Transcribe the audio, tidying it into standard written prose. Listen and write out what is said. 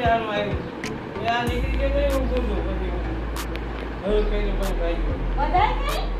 હાલ આવી એ આ નીકળી ગયો તો હું બોલું પછી હવે કઈ પણ ભાઈ વધારે